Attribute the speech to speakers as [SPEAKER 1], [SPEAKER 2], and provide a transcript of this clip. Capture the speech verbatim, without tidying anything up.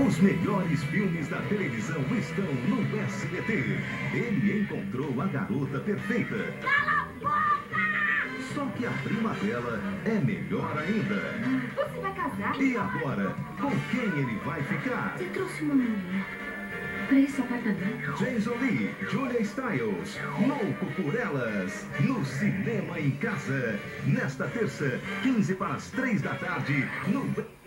[SPEAKER 1] Os melhores filmes da televisão estão no S B T. Ele encontrou a garota perfeita.
[SPEAKER 2] Cala a boca!
[SPEAKER 1] Só que a prima dela é melhor ainda.
[SPEAKER 2] Você vai casar?
[SPEAKER 1] E agora, com quem ele vai ficar?
[SPEAKER 2] Você trouxe uma mulher para esse apartamento?
[SPEAKER 1] Jason Lee, Julia Stiles, louco por elas, no Cinema em Casa. Nesta terça, quinze para as três da tarde, no...